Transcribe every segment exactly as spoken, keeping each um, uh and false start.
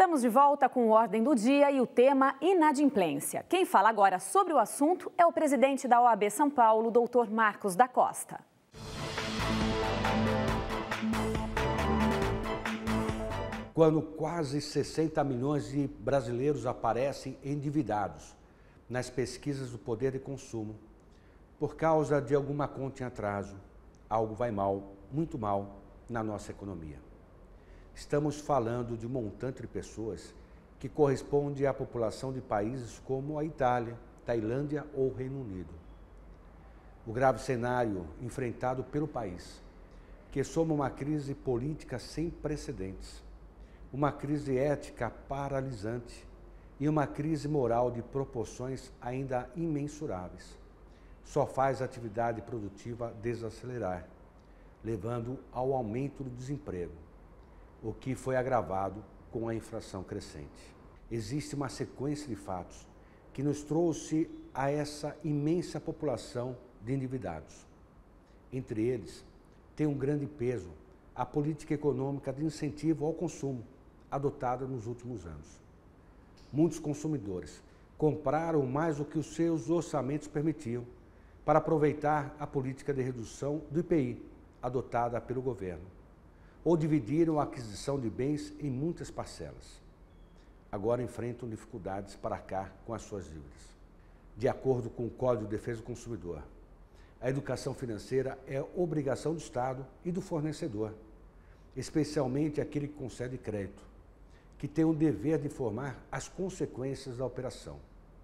Estamos de volta com o Ordem do Dia e o tema inadimplência. Quem fala agora sobre o assunto é o presidente da O A B São Paulo, doutor Marcos da Costa. Quando quase sessenta milhões de brasileiros aparecem endividados nas pesquisas do poder de consumo, por causa de alguma conta em atraso, algo vai mal, muito mal, na nossa economia. Estamos falando de um montante de pessoas que corresponde à população de países como a Itália, Tailândia ou Reino Unido. O grave cenário enfrentado pelo país, que soma uma crise política sem precedentes, uma crise ética paralisante e uma crise moral de proporções ainda imensuráveis, só faz a atividade produtiva desacelerar, levando ao aumento do desemprego, o que foi agravado com a inflação crescente. Existe uma sequência de fatos que nos trouxe a essa imensa população de endividados. Entre eles, tem um grande peso a política econômica de incentivo ao consumo, adotada nos últimos anos. Muitos consumidores compraram mais do que os seus orçamentos permitiam para aproveitar a política de redução do I P I, adotada pelo governo, ou dividiram a aquisição de bens em muitas parcelas. Agora enfrentam dificuldades para arcar com as suas dívidas. De acordo com o Código de Defesa do Consumidor, a educação financeira é obrigação do Estado e do fornecedor, especialmente aquele que concede crédito, que tem o dever de informar as consequências da operação.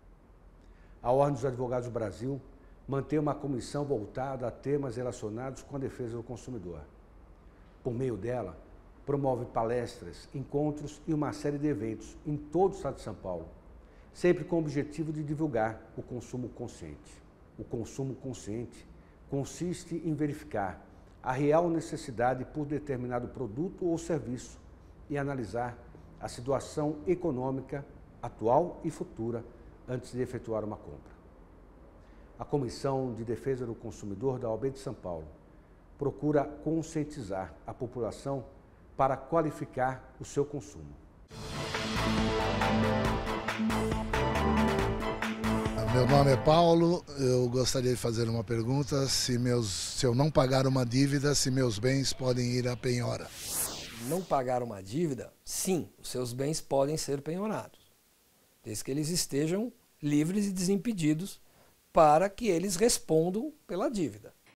A Ordem dos Advogados do Brasil mantém uma comissão voltada a temas relacionados com a defesa do consumidor. Por meio dela, promove palestras, encontros e uma série de eventos em todo o estado de São Paulo, sempre com o objetivo de divulgar o consumo consciente. O consumo consciente consiste em verificar a real necessidade por determinado produto ou serviço e analisar a situação econômica atual e futura antes de efetuar uma compra. A Comissão de Defesa do Consumidor da O A B de São Paulo procura conscientizar a população para qualificar o seu consumo. Meu nome é Paulo, eu gostaria de fazer uma pergunta, se, meus, se eu não pagar uma dívida, se meus bens podem ir à penhora. Não pagar uma dívida, sim, os seus bens podem ser penhorados, desde que eles estejam livres e desimpedidos para que eles respondam pela dívida.